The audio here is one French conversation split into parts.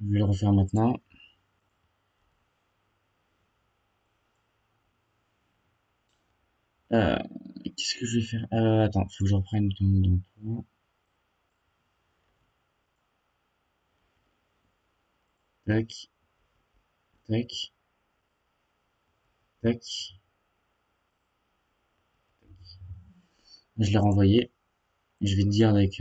Je vais le refaire maintenant. Euh, Qu'est-ce que je vais faire? Attends, faut que je reprenne ton. Tac, tac, tac. Je l'ai renvoyé. Je vais te dire avec.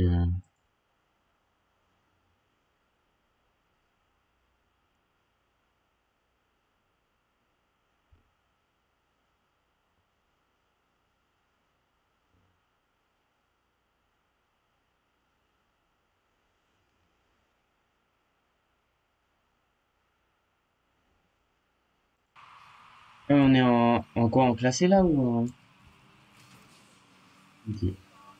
On est en quoi? En classé là ou Ok.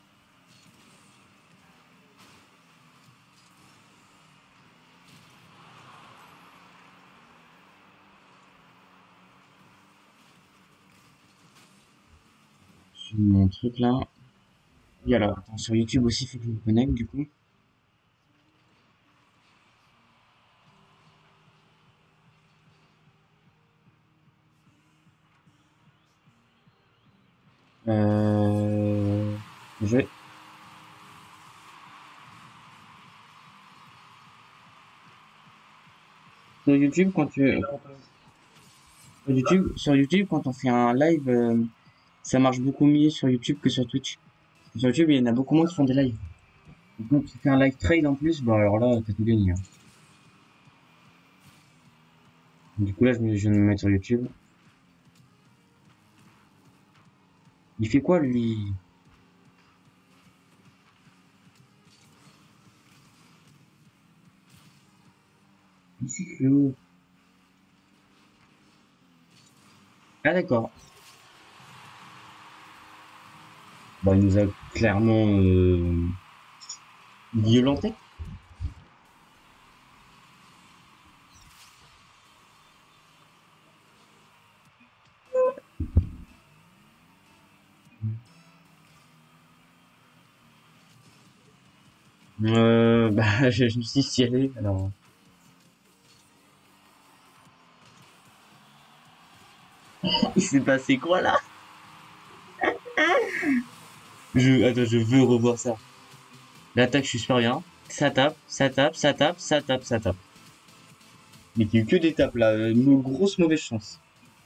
Sur mon truc là. Et alors, attends, sur YouTube aussi, faut que je me connecte du coup. Euh, je vais sur YouTube sur YouTube quand on fait un live, ça marche beaucoup mieux sur YouTube que sur Twitch. Sur YouTube, il y en a beaucoup moins qui font des lives. Et quand tu fais un live trade en plus, bah alors là, t'as tout gagné, hein. Du coup là, je vais me mettre sur YouTube. Il fait quoi lui? Il fait où? Ah d'accord. Bah il nous a clairement violenté. Bah je me suis sialé alors. Il s'est passé quoi là? Attends, je veux revoir ça. L'attaque, je suis super bien. Ça tape, ça tape, ça tape, ça tape, ça tape. Mais qu'il y a eu que des tapes là, une grosse mauvaise chance.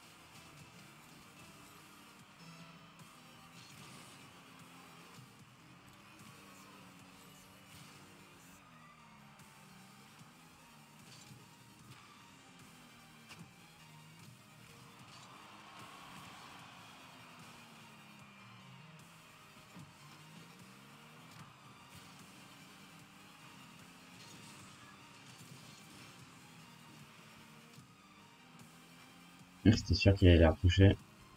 C'était sûr qu'il allait la retoucher.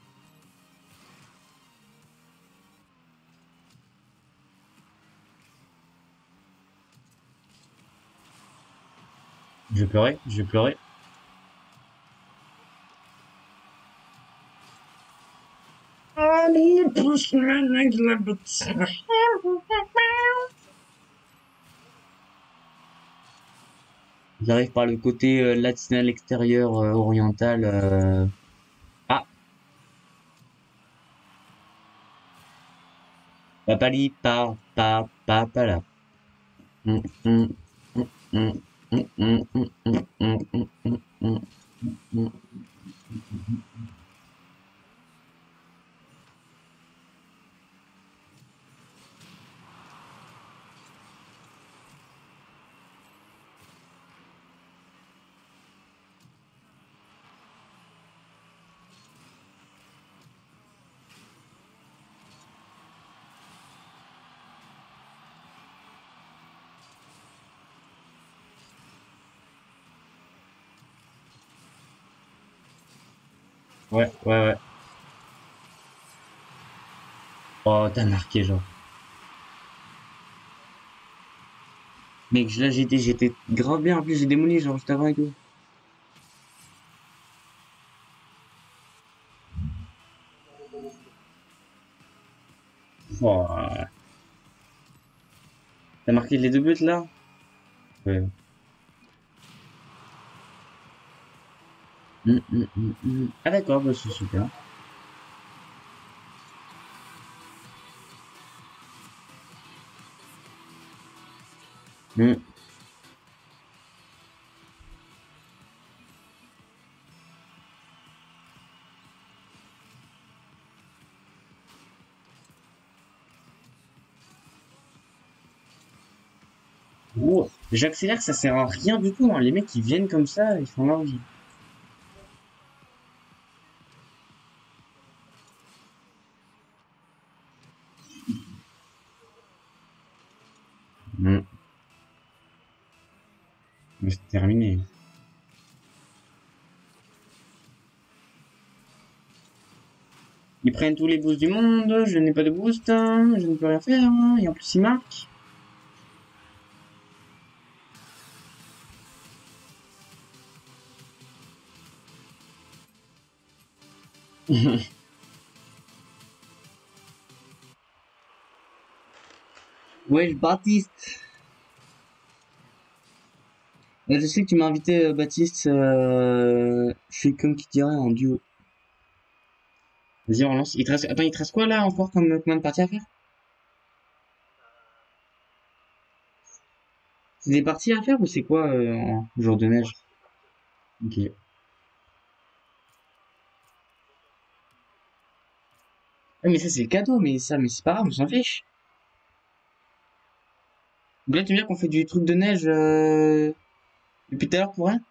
Je vais pleurer, je vais pleurer. Allez, pousse-moi avec la bêtise. J'arrive par le côté latinal extérieur oriental. Ah, papali, pa là. Hum, hum, hum, hum, hum, hum, hum, hum, hum, hum, hum, hum, hum. Ouais, ouais, ouais. Oh, t'as marqué, genre. Mec, là, j'étais grave bien. En plus, j'ai démoli, genre, juste avant et tout. Oh, t'as marqué les deux buts, là? Ouais. Ah d'accord, bah, c'est super. Hum. Oh, j'accélère, ça sert à rien du tout, hein. Les mecs, ils viennent comme ça, ils font leur vie. Hum. Mais c'est terminé. Ils prennent tous les boosts du monde, je n'ai pas de boost, hein, je ne peux rien faire, hein, et en plus ils marquent. Wesh, Baptiste. Je sais que tu m'as invité, Baptiste, je suis comme qui dirait en duo. Vas-y, on lance. Attends, il te reste quoi là encore comme combien de parties à faire? C'est des parties à faire ou c'est quoi en jour de neige? Ok. Ah, mais ça c'est le cadeau, mais ça, mais c'est pas grave, on s'en fiche. Donc là, tu veux dire qu'on fait du truc de neige depuis tout à l'heure pour rien?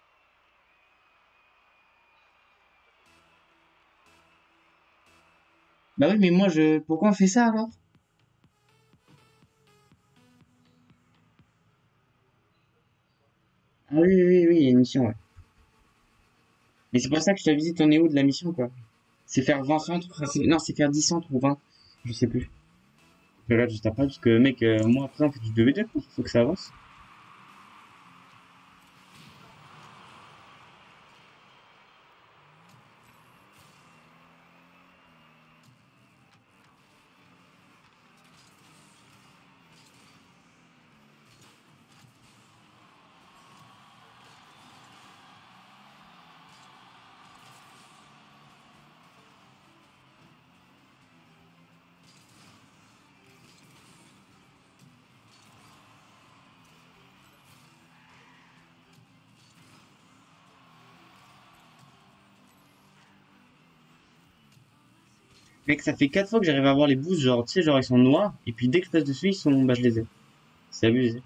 Bah oui, mais moi, pourquoi on fait ça alors? Ah oui, oui, oui, oui, il y a une mission, ouais. Mais c'est pour ça que je t'avais dit, t'en es où de la mission, quoi? C'est faire 20 centres, enfin, non, c'est faire 10 centres ou 20, je sais plus. Je regarde juste après, parce que, mec, moi, après, on fait du 2v2, quoi. Faut que ça avance. Mec, ça fait 4 fois que j'arrive à avoir les boosts, genre, tu sais, genre, ils sont noirs, et puis dès que je passe dessus, bah, je les ai. C'est abusé.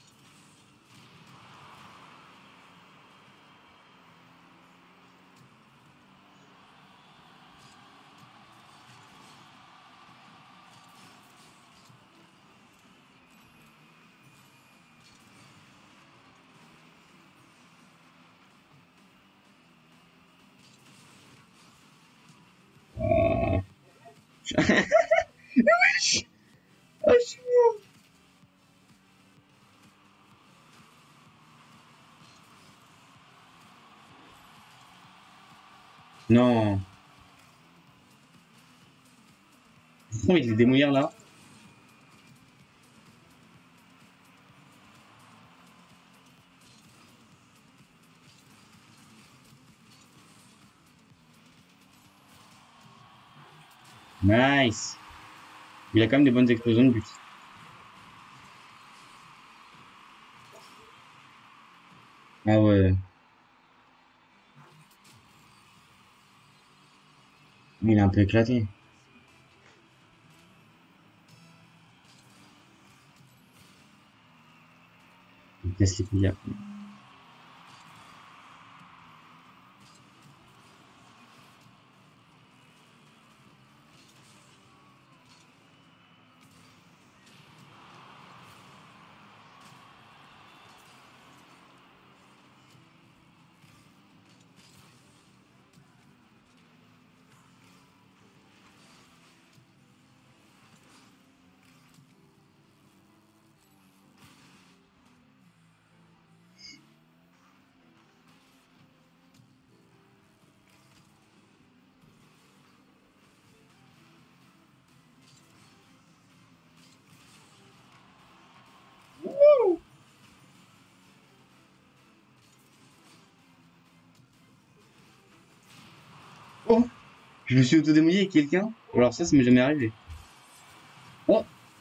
Ah. Ah, je suis mort. Non. Pourquoi il est démouillard là? Nice. Il a quand même des bonnes explosions de but. Ah ouais. Il est un peu éclaté. Il casse les couilles. Je me suis auto-démoli avec quelqu'un. Alors ça m'est jamais arrivé. Oh,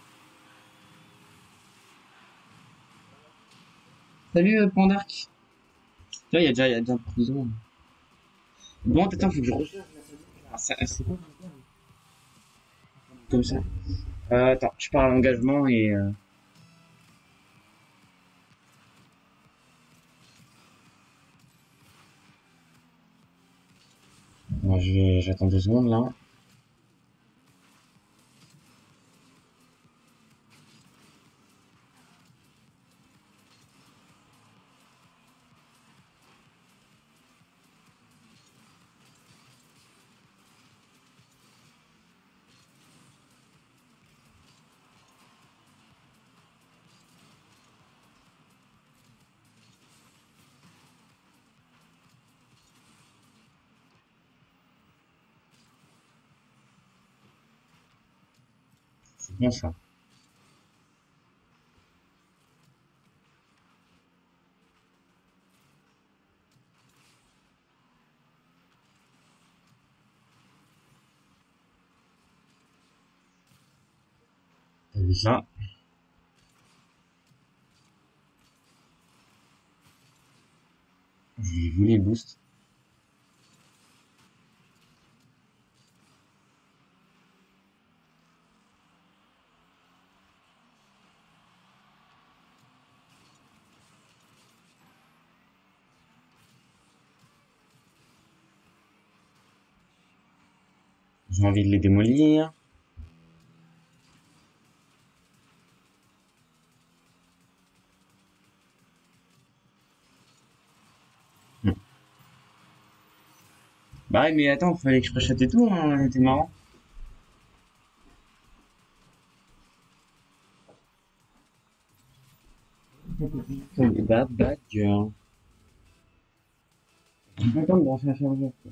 salut Pandark. Tu vois, il y a déjà un prison. Bon, attends, faut que je recherche. C'est quoi comme ça? Attends, je pars à l'engagement et moi, j'attends 2 secondes là. C'est bien ça. T'as vu ça? Je voulais le boost. J'ai envie de les démolir. Hmm. Bah ouais, mais attends, fallait que je rachète et tout, hein, c'était marrant. Bad, bad girl. J'ai pas le temps de brancher un chargeur, quoi.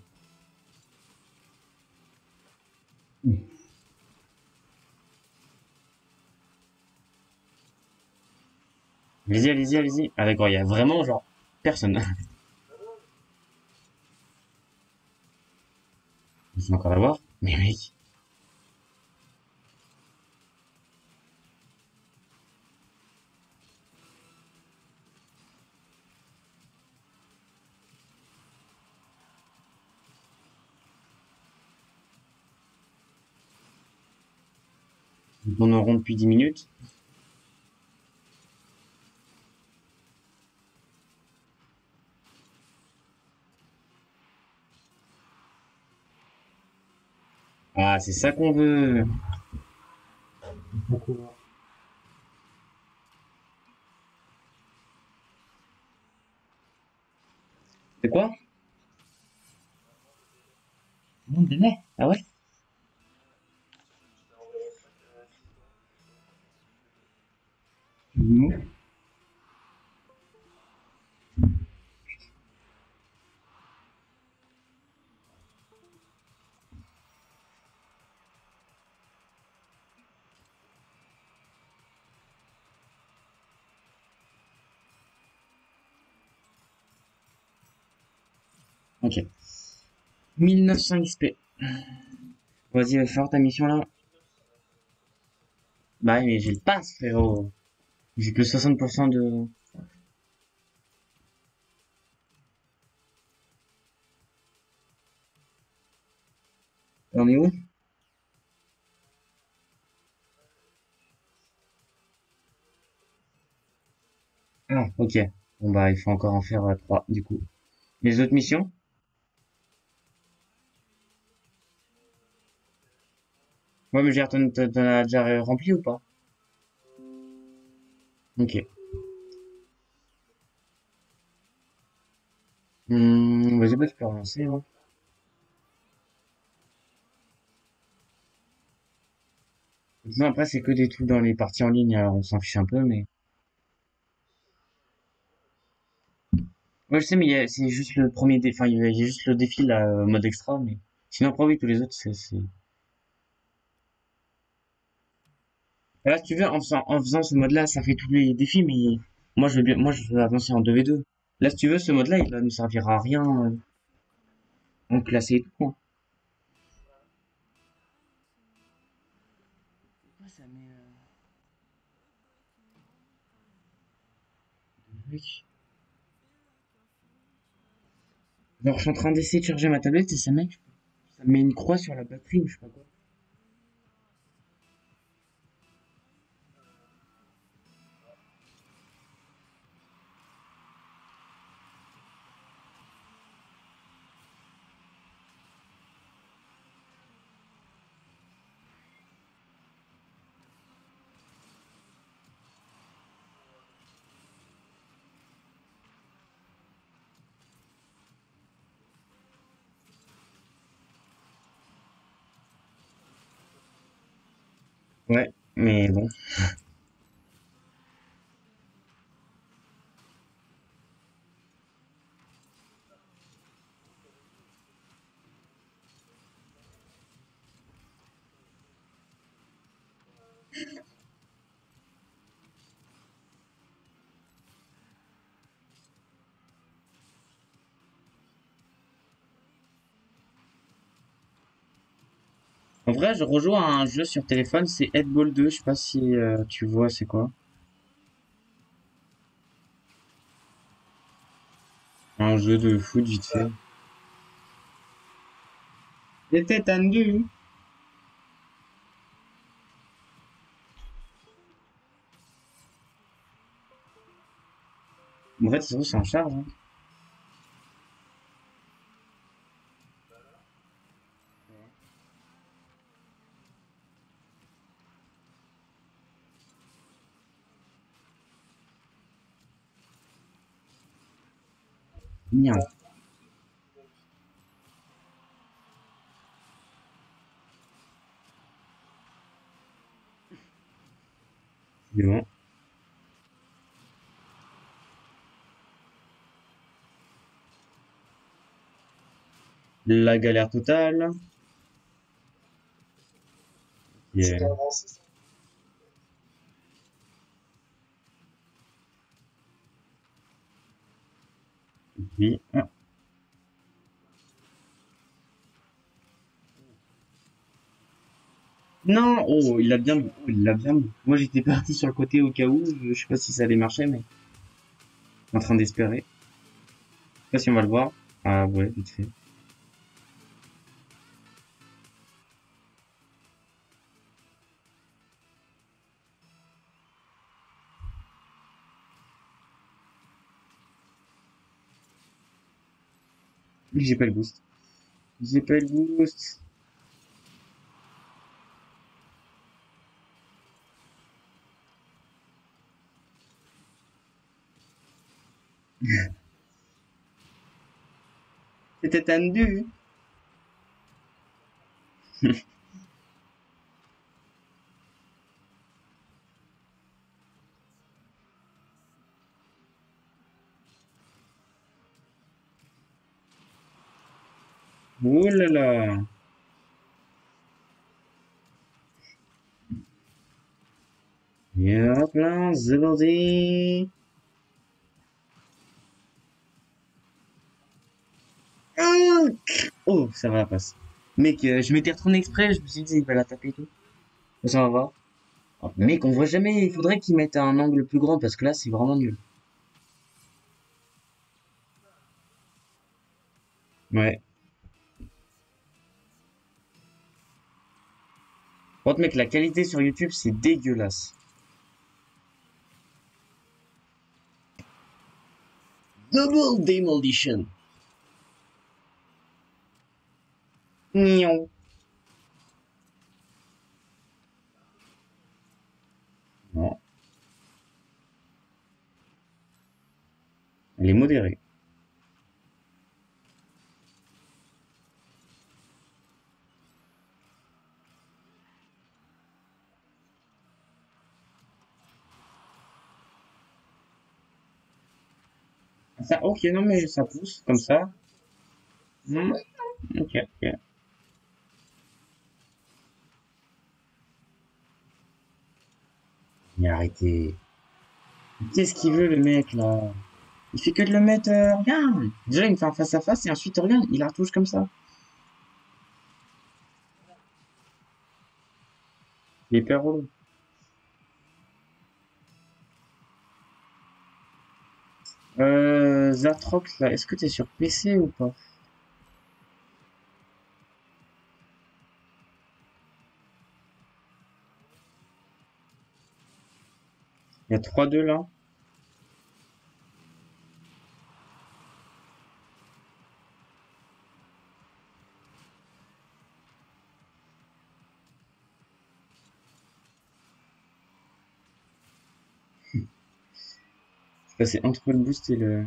Allez-y, allez-y, allez-y. Ah d'accord, il y a vraiment, genre, personne. Je vais encore l'avoir. Mais mec, ils tournent en rond depuis 10 minutes. Ah, c'est ça qu'on veut. C'est quoi? Monde de lait. Ah ouais? Non. Ok. 1900 XP. Vas-y, va faire ta mission là. Bah ouais, mais j'ai le pass, frérot. J'ai que 60% de... On est où? Ah, ok. Bon bah, il faut encore en faire 3, du coup. Les autres missions? Ouais, mais j'ai t'en as déjà rempli ou pas? Ok. Vas-y, bah, tu peux relancer, hein. Non, après, c'est que des trucs dans les parties en ligne, alors on s'en fiche un peu, mais... Ouais, je sais, mais c'est juste le premier défi, enfin, il y a juste le défi, là, mode extra, mais... Sinon, après, oui, tous les autres, Là, si tu veux, en faisant ce mode-là, ça fait tous les défis, mais... moi, je veux avancer en 2v2. Là, si tu veux, ce mode-là, il va nous servir à rien, en classé et tout, hein. truc. Genre, je suis en train d'essayer de charger ma tablette et ça met une croix sur la batterie ou je sais pas quoi. Ouais, mais bon. En vrai, je rejoue à un jeu sur téléphone, c'est Headball 2, je sais pas si tu vois c'est quoi. Un jeu de foot vite fait. C'était tendu. En fait, c'est en charge, hein. Miaou. C'est bon. La galère totale. Yeah. Oui. Ah. Non, oh, il l'a bien mis. Oh, il l'a bien mis. Moi, j'étais parti sur le côté au cas où. Je sais pas si ça allait marcher, mais en train d'espérer. Je sais pas si on va le voir. Ah ouais, vite fait. J'ai pas le boost. J'ai pas le boost. C'était tendu. Oh là là. Et hop là, c'est parti. Ah, oh, ça va, passe. Mec, je m'étais retourné exprès, je me suis dit, il va la taper et tout. Ça va voir. Oh, mec, on voit jamais, il faudrait qu'ils mettent un angle plus grand parce que là, c'est vraiment nul. Ouais. Par contre, mec, la qualité sur YouTube, c'est dégueulasse. Double Demolition. Miaou. Non, elle est modérée. Ça, ok, non, mais ça pousse, comme ça. Hmm, ok, ok. Mais arrêtez. Qu'est-ce qu'il veut, le mec, là? Il fait que de le mettre, regarde. Déjà, il me fait un face à face et ensuite, regarde, il la retouche comme ça. Il est hyper relou. Zatrox, là, est-ce que t'es sur PC ou pas? Il y a 3-2 là. C'est passé entre le boost et le...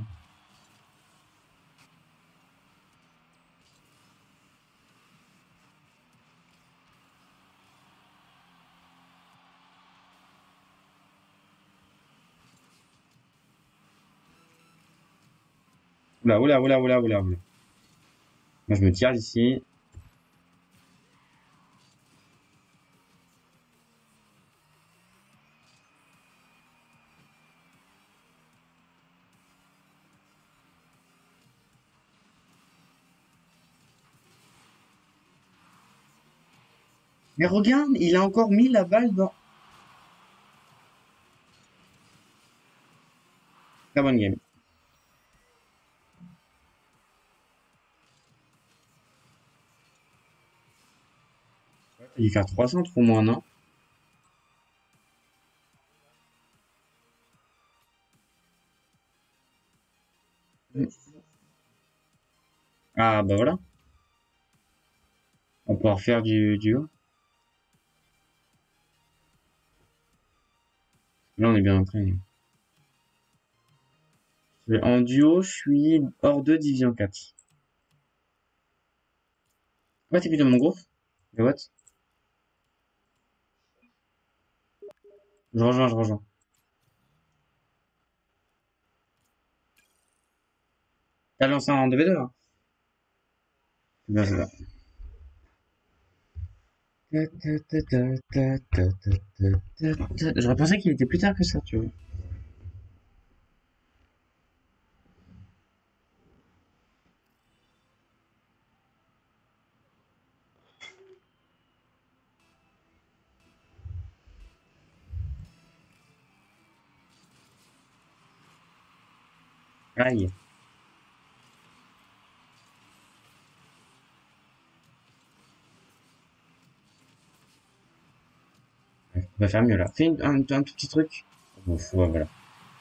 Oula, oula, oula, oula, oula, oula. Moi, je me tire d'ici. Mais regarde, il a encore mis la balle dans... Très bonne game. Il va faire 3 centres au moins, non? Ah, bah voilà. On va pouvoir faire du haut. Là, on est bien entraîné. En duo, je suis hors 2 division 4. Ouais, t'es plus dans mon groupe? Mais what? Je rejoins, je rejoins. T'as lancé en 2v2, là? C'est bien, c'est bien. J'aurais pensé qu'il était plus tard que ça, tu vois. Aïe. On va faire mieux, là. Fais un tout petit truc. Bon, ouais, voilà.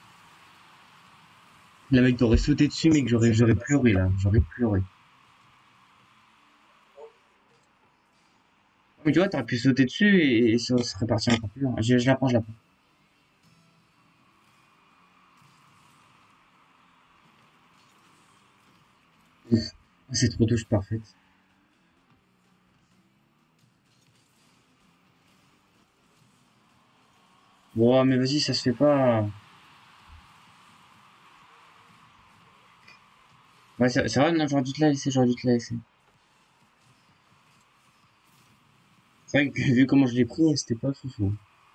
Le mec t'aurais sauté dessus, mec, j'aurais pleuré, là. J'aurais pleuré. Mais tu vois, t'aurais pu sauter dessus et ça serait parti encore plus loin. Je la prends, je la prends. Ouf. C'est trop touche parfaite. Bon, mais vas-y, ça se fait pas. Ouais, c'est vrai, non, j'aurais dû te la laisser, j'aurais dû te la laisser. C'est vrai que vu comment je l'ai pris, c'était pas fou.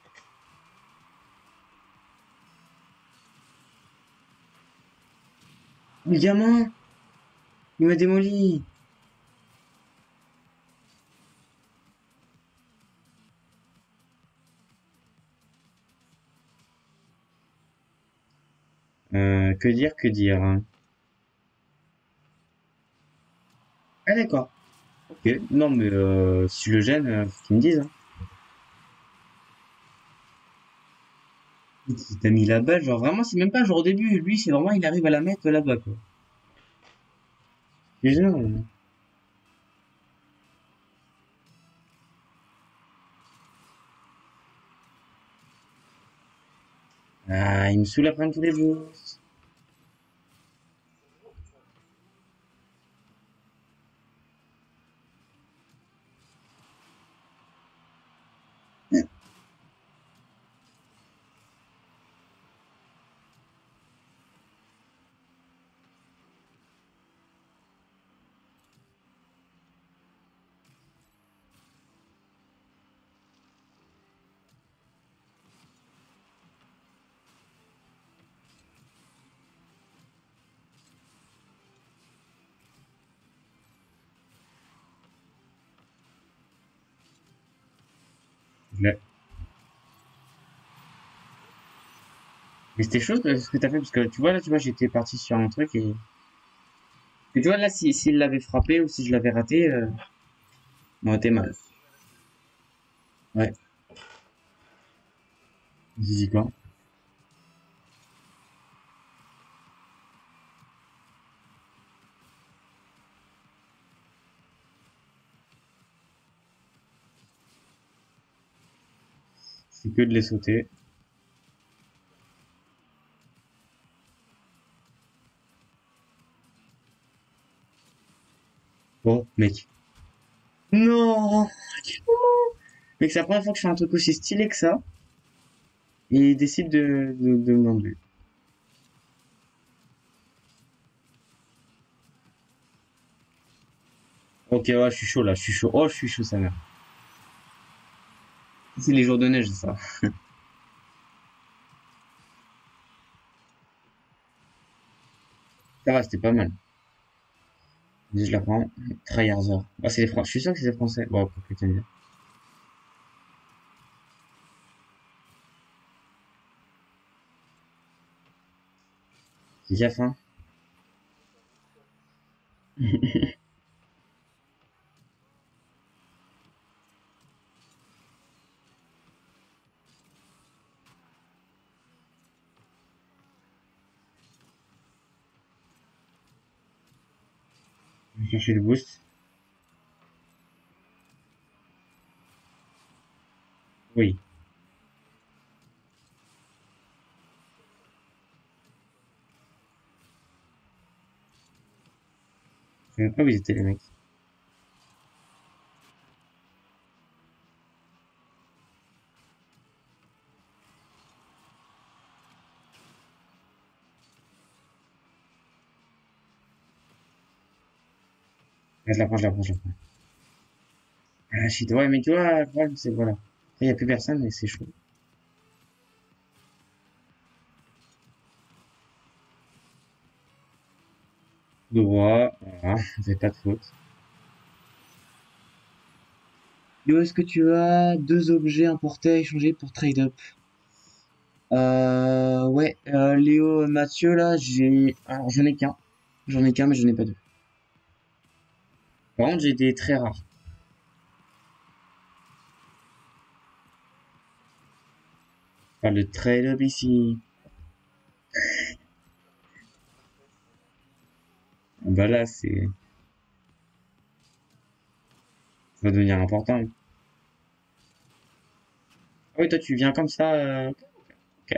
Le gamin, il m'a démoli. Que dire, que dire, hein. Ah d'accord. Ok. Non mais si je le gêne, faut qu'il me dise. Hein. Il t'a mis la balle, genre vraiment, c'est même pas genre au début. Lui, c'est vraiment, il arrive à la mettre là-bas quoi. C'est gênant. Hein. Ah, il me saoule à prendre tous les jours. Je l'ai. Mais c'était chaud ce que t'as fait, parce que tu vois, là, tu vois, j'étais parti sur un truc et tu vois, là, s'il l'avait frappé ou si je l'avais raté, on aurait été mal. Ouais, dis quoi? C'est que de les sauter. Oh, mec. Non! Mec, c'est la première fois que je fais un truc aussi stylé que ça, et il décide de me l'enlever. Ok, ouais, je suis chaud là, je suis chaud. Oh, je suis chaud, sa mère. C'est les jours de neige, ça. Ça va, c'était pas mal. Vas-y, je la prends. Tryhardser. Ah, c'est les Français. Je suis sûr que c'est les Français. Bon, pour que tu me dises. Fais gaffe, hein. Je vais chercher le boost. Oui. Je sais même pas où ils étaient, les mecs. Ah, je la prends, je la prends, je la prends. Ah, shit. Ouais, mais tu vois, le problème, c'est voilà. Après, y a plus personne et c'est chaud. Droit. Voilà. C'est pas de faute. Yo, est-ce que tu as deux objets importés à échanger pour trade-up? Ouais, Léo, Mathieu, là, alors, j'en ai qu'un. J'en ai qu'un, mais je n'ai pas deux. Par contre, j'ai des très rares. Enfin, le trade-up ici. Bah là, ça va devenir important. Ah oui, toi, tu viens comme ça. Ok.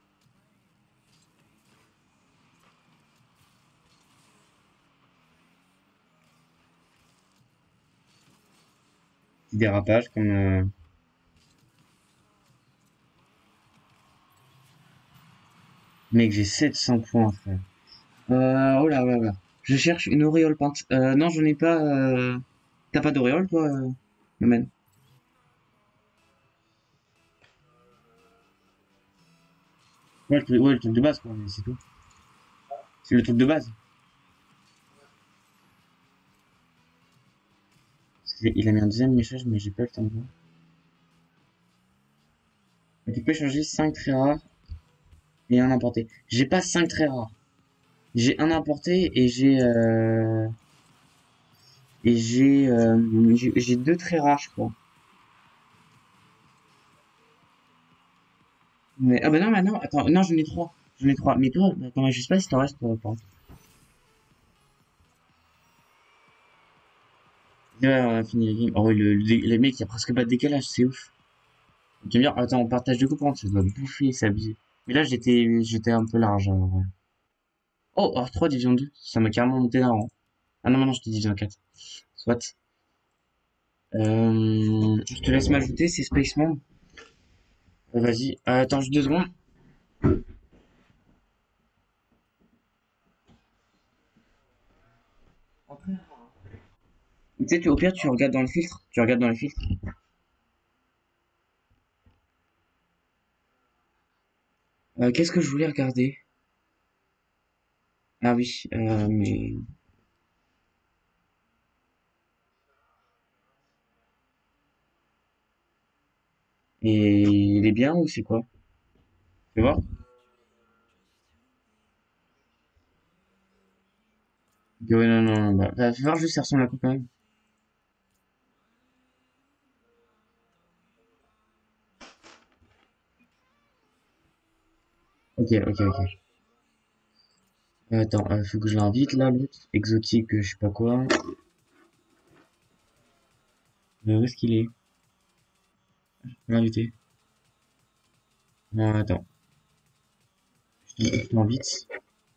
Petit dérapage, comme. Mec, j'ai 700 points, frère. Oh là, là, là. Je cherche une auréole peinte. Non, j'en ai pas. T'as pas d'auréole, toi, Maman? Ouais, le truc de base, quoi, mais c'est tout. C'est le truc de base. Il a mis un deuxième message, mais j'ai pas le temps de voir. Tu peux changer 5 très rares et un importé. J'ai pas 5 très rares. J'ai un importé et j'ai deux très rares, je crois. Mais ah bah non, non, attends, non, j'en ai trois. J'en ai trois. Mais toi, attends, je sais pas si t'en restes, toi, pas. Ouais, on a fini la game. Oh, ouais, les mecs, il y a presque pas de décalage, c'est ouf. Tu vas me dire, attends, on partage de coups, ça doit bouffer, c'est abusé. Mais là, j'étais un peu large, en vrai. Oh, R3 division 2, ça m'a carrément monté d'un rang. Ah non, maintenant, je te division 4. Soit. Je te laisse m'ajouter, c'est Spaceman. Vas-y. Attends, juste 2 secondes. Tu sais, au pire, tu regardes dans le filtre. Tu regardes dans le filtre. Qu'est-ce que je voulais regarder? Ah oui, mais... Et il est bien ou c'est quoi? Tu vois? Ouais, non, non, non, bah, fais voir juste ça ressemble à quoi quand même. Ok, ok, ok. Attends, faut que je l'invite là, l'autre. Exotique, je sais pas quoi. Où est-ce qu'il est? L'inviter. Non, attends. Je t'invite.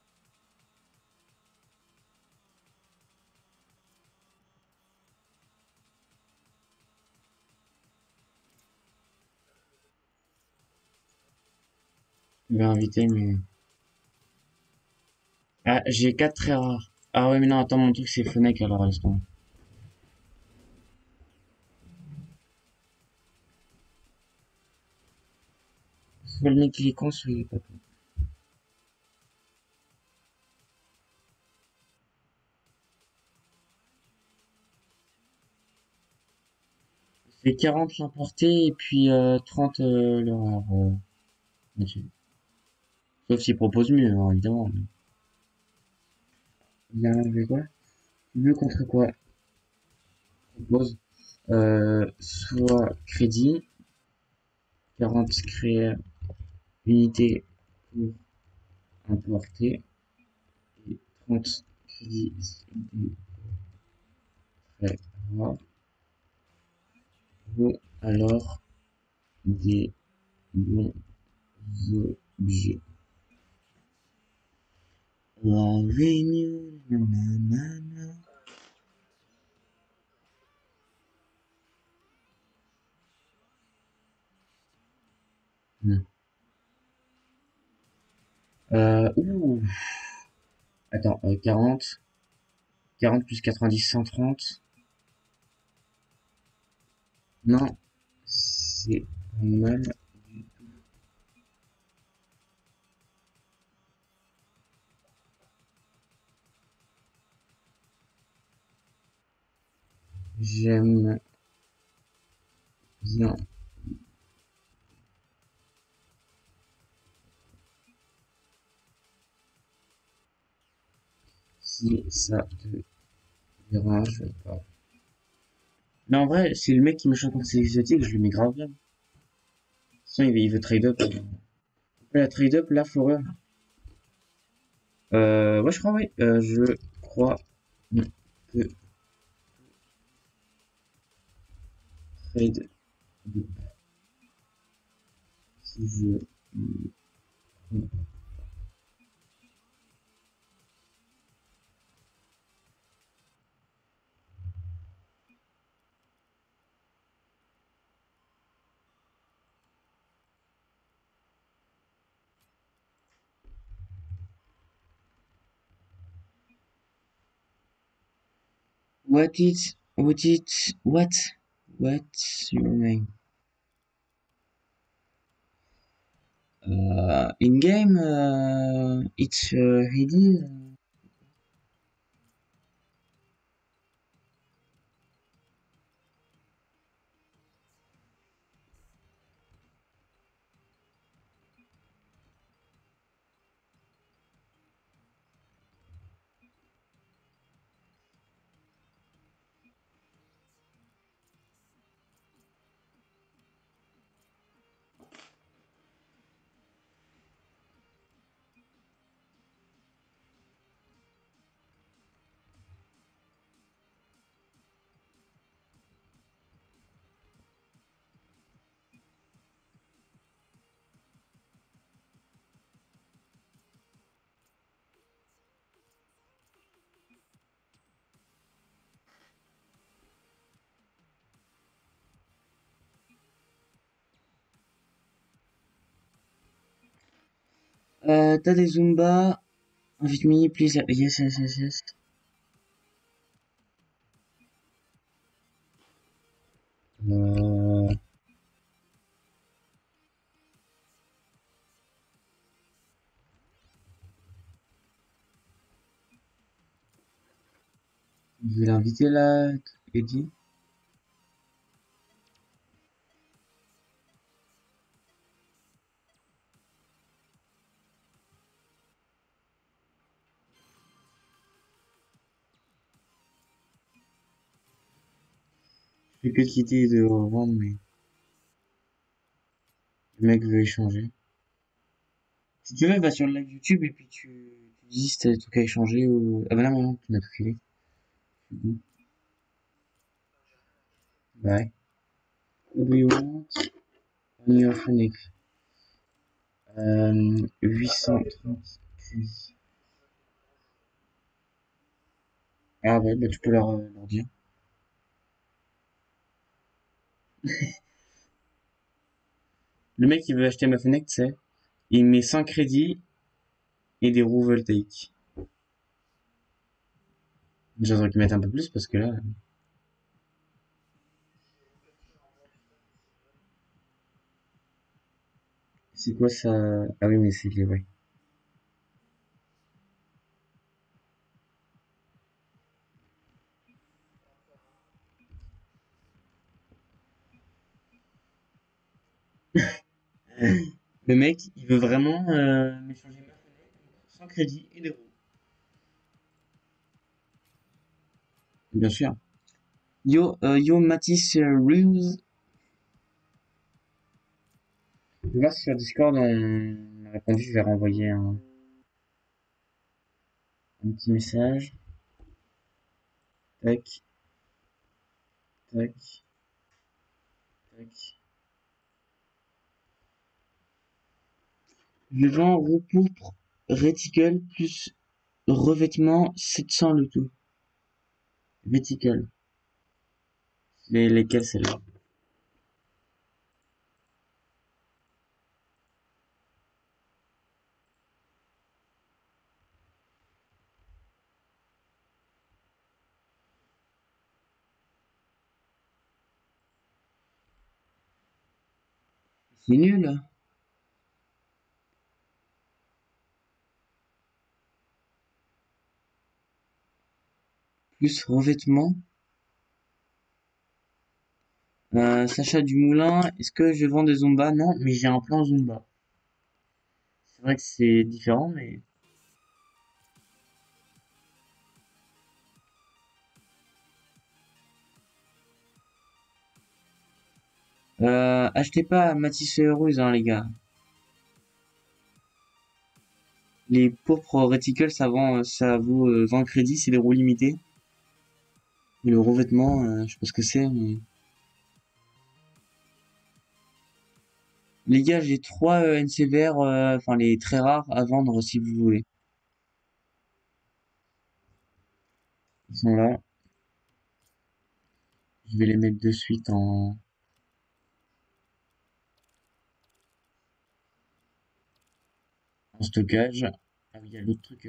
Je vais inviter, mais. Ah, j'ai 4 très rares. Ah ouais, mais non, attends, mon truc c'est Fennec alors, laisse tomber. Soit le mec il est con, soit il est pas con. C'est 40 l'emporté et puis 30 le rare. Là-dessus. Sauf s'il propose mieux, hein, évidemment. Mais... Il a fait quoi? Mieux contre quoi? Propose. Soit crédit, 40 créer unité pour importer et 30 crédits des très rares ou alors des bons objets. Loving you, na, na, na. Hmm. Ouh. Attends, 40. 40 plus 90, 130. Non, c'est pas mal. J'aime bien si ça te dérange pas. Mais en vrai, si le mec qui me chante contre ses exotiques, je le mets grave bien. Sinon, il veut trade up. La trade up, là, Forer. Ouais, je crois, oui. Je crois que trade up, si je... What's your name? In game, it's ready. T'as des Zumba. Invite me, please. Yes, yes, yes, yes. Euh, je vais l'inviter là, Eddie. fais que quitter et de revendre, mais le mec veut échanger. Si tu veux, va sur le live YouTube et puis tu dis si t'as des trucs à échanger ou... Ah bah là, maintenant, tu m'as tout filé. C'est bon. Ouais. What do you want? On y offre un écran. 830 crédits. Ah ouais, bah tu peux leur dire. Le mec, il veut acheter ma fenêtre, tu sais. Il met 100 crédits et des roues voltaïques. J'aimerais qu'ils mettent un peu plus parce que là... C'est quoi ça? Ah oui, mais c'est les... Ouais. Le mec, il veut vraiment m'échanger ma fenêtre sans crédit et des roues. Bien sûr. Yo Matisse Reeves. Je vais voir si sur Discord on a répondu, je vais renvoyer un petit message. Tac, tac, tac. Je vends roue pourpre, réticule plus revêtement 700 le tout. Réticule. Lesquels celles-là? C'est nul. Plus revêtement. Sacha Dumoulin, est-ce que je vends des Zumba? Non, mais j'ai un plan Zumba. C'est vrai que c'est différent, mais... achetez pas Matisse Ruse, hein, les gars. Les pourpres réticules, ça vaut 20 crédits, c'est des roues limitées. Et le revêtement, je sais pas ce que c'est, mais... Les gars, j'ai trois NCVR, enfin les très rares à vendre si vous voulez. Ils sont là. Je vais les mettre de suite en stockage. Ah oui, il y a l'autre truc.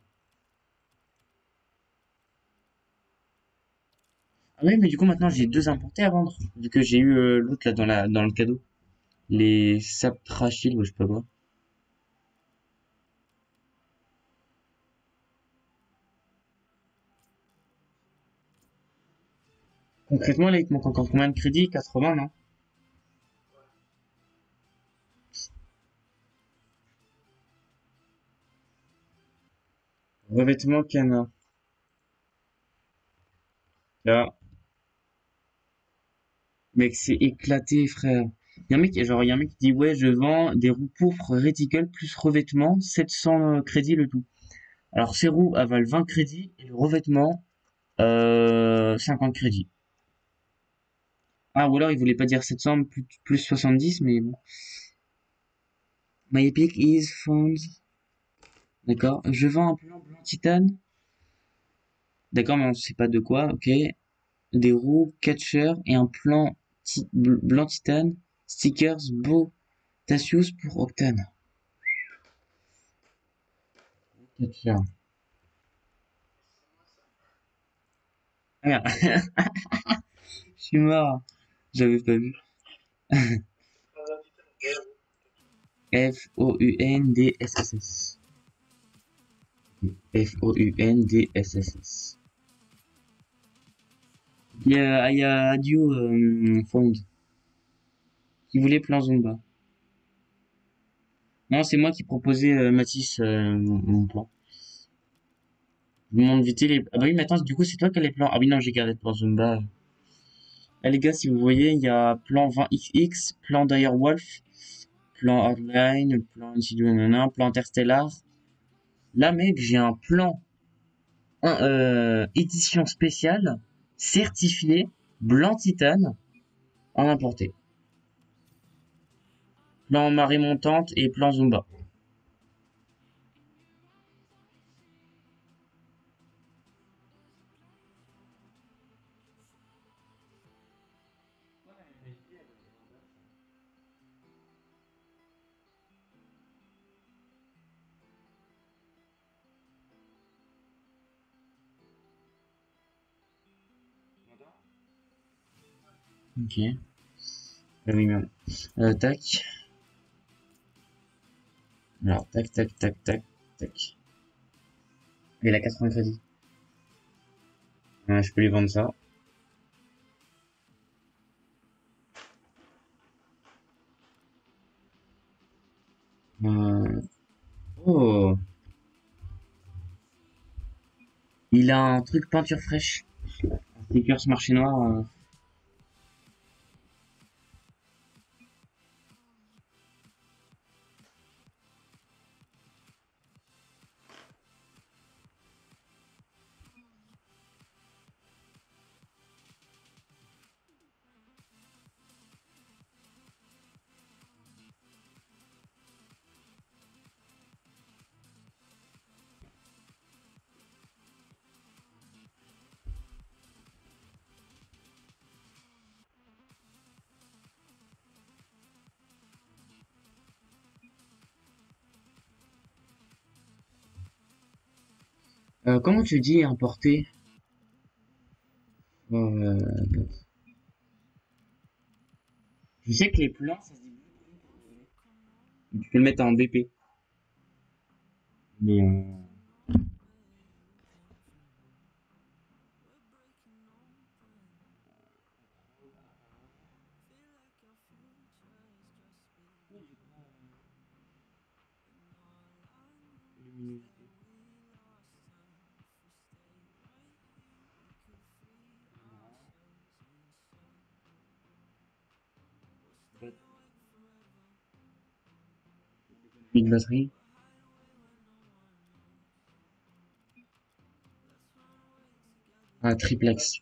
Ah oui, mais du coup maintenant j'ai deux importés à vendre. Vu que j'ai eu l'autre là dans le cadeau. Les Saptrachil, ou je sais pas quoi. Concrètement, là, il te manque encore combien de crédits? 80, non? Revêtement canard. Là, mec, c'est éclaté, frère. Il y a un mec qui dit, ouais, je vends des roues pourpres réticule plus revêtement, 700 crédits le tout. Alors, ces roues avalent 20 crédits et le revêtement, 50 crédits. Ah, ou alors il voulait pas dire 700 plus 70, mais bon. My epic is found. D'accord. Je vends un plan blanc titane. D'accord, mais on sait pas de quoi, ok. Des roues catcher et un plan blanc titane. Stickers beau Tassius pour Octane. Catcher. Ah merde, je suis mort. J'avais pas vu. Foundss. Foundss. Il y a Adio Found qui voulait plan Zumba. Non, c'est moi qui proposais Mathis mon plan. Je vous demande vite les... Ah bah oui, mais attends, du coup, c'est toi qui as les plans. Ah oui, non, j'ai gardé le plan Zumba. Ah, les gars, si vous voyez, il y a plan 20XX, plan Direwolf, plan Hardline, plan Insidious, nanana, plan Interstellar. Là, mec, j'ai un plan édition spéciale, certifié, blanc titane, en importé. Plan marée montante et plan Zumba. Ok. Oui, merde. Tac. Alors, tac, tac, tac, tac, tac. Il a 80 crédits. Je peux lui vendre ça. Euh, Oh, il a un truc peinture fraîche. Un stickers marché noir. Comment tu dis importer? Euh, je sais que les plans, ça se dit tu peux le mettre en BP. Mais luminosité. Une batterie. Ah, triplex.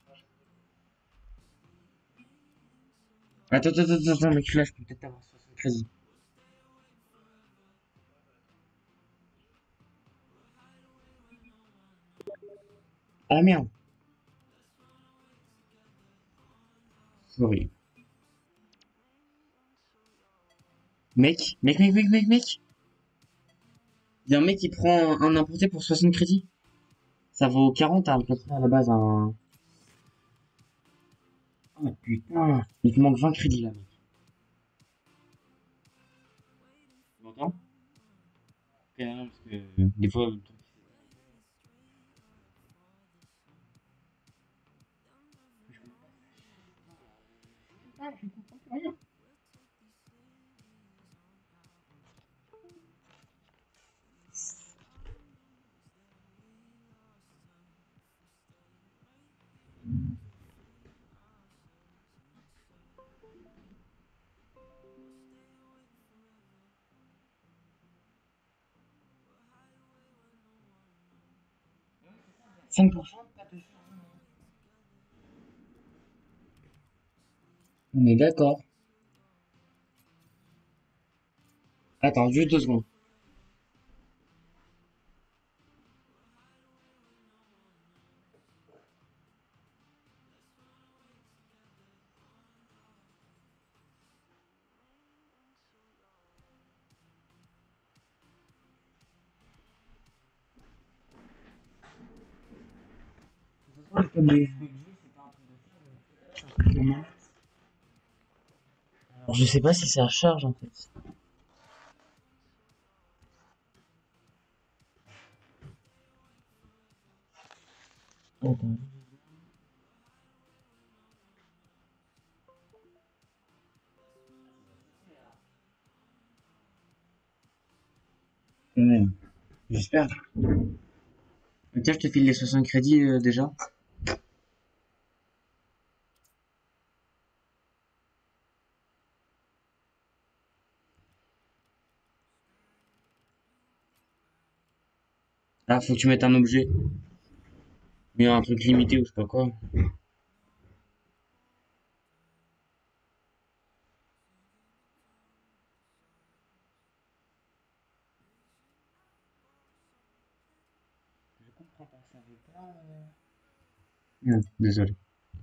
Attends, mec, là, je peux peut-être avoir 60 crédits. Ah merde, sorry. Mec. Il y a un mec qui prend un importé pour 60 crédits. Ça vaut 40 à peu près à la base. Oh putain, il te manque 20 crédits là, mec. Tu m'entends? Ok, non, parce que des fois, ah, je comprends plus rien. 5%, pas de... On est d'accord. Attends, juste 2 secondes. Le câble USB que j'ai, c'est pas un truc de normal. Alors, je sais pas si ça charge en fait. Attends. Quand même. J'espère. Tiens, je te file les 60 crédits déjà. Ah, faut que tu mettes un objet. Mais un truc limité ou je sais pas quoi. Je comprends pas, ça veut pas. Non, désolé.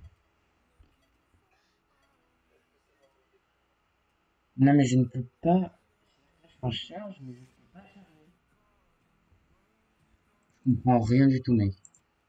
Non, mais je ne peux pas. Je en charge, mais je ne peux pas charger. Je comprends rien du tout, mec.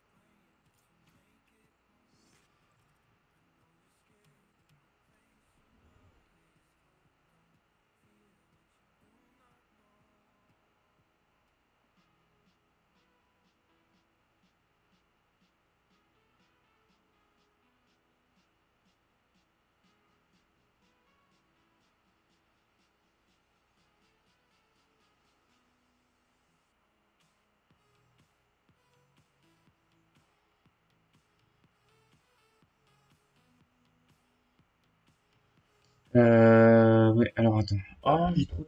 Ouais, alors attends. Oh, j'ai trop.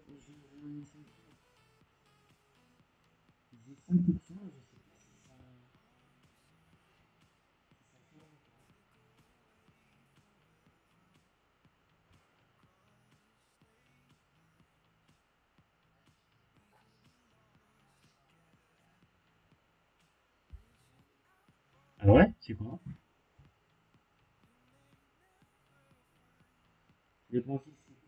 J'ai 5%, je sais pas si ça. Ah ouais? C'est quoi? Les pensées, c'est que.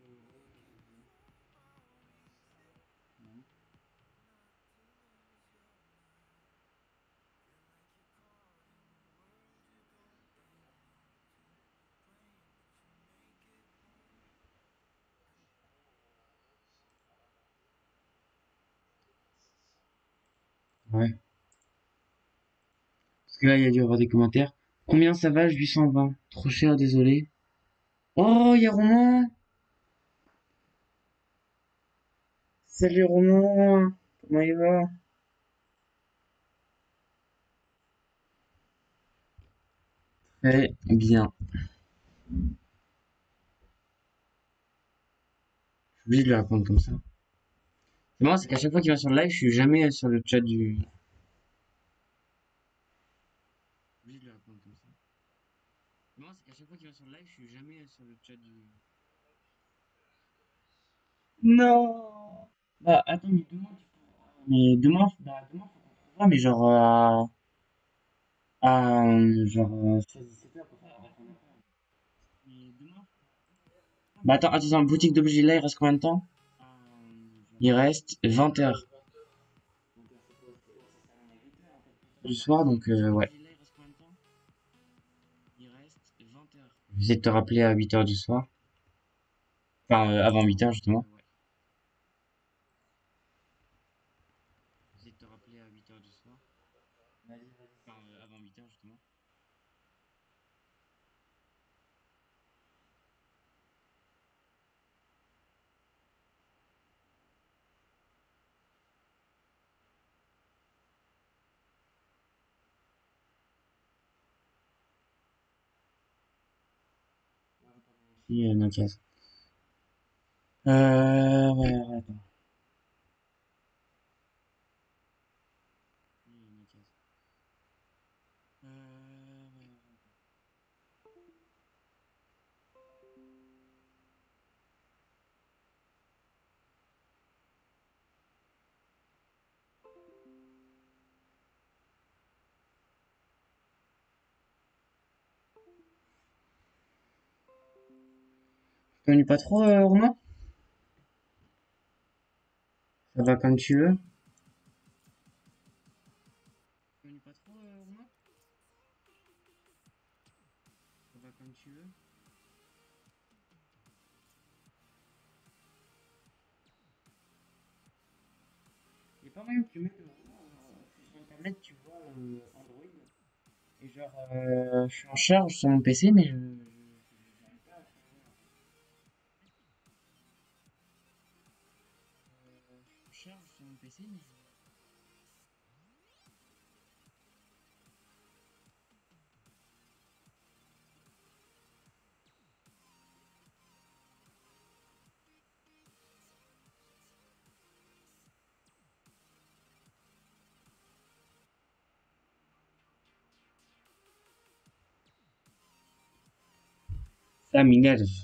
Ouais. Parce que là, il y a dû y avoir des commentaires. Combien ça va, 820? Trop cher, désolé. Oh, il y a Romain! Salut Romain! Comment il va? Très bien. Je suis obligé de le répondre comme ça. C'est marrant, c'est qu'à chaque fois qu'il va sur le live, je suis jamais sur le chat du. Je suis obligé de le répondre comme ça. C'est marrant, c'est qu'à chaque fois qu'il va sur le live, je suis jamais sur le chat du. Non! Bah, attends, mais demain, tu pourras. Mais demain, demain, faut qu'on trouvera, mais genre, genre, 16-17 heures, pour faire la fin. Mais demain. Bah, attends, boutique d'objets là, il reste combien de temps? Il reste 20 heures du soir, donc, ouais. Je vais essayer de te rappeler à 8 heures du soir. Enfin, avant 8 heures, justement. Je vais essayer de te rappeler à 8 heures du soir. Enfin, avant 8 heures, justement. Si, Mathias. Ouais, ouais, attends. Si, Mathias. Ouais. Tu t'ennuies pas trop, Romain? Ça va comme tu veux? Tu t'ennuies pas trop, Romain? Ça va comme tu veux? Il y a pas moyen que tu mettes, sur internet, tu vois, Android. Et genre, je suis en charge sur mon PC, mais j'arrive pas à charger. Je suis en charge sur mon PC, mais La Minerve.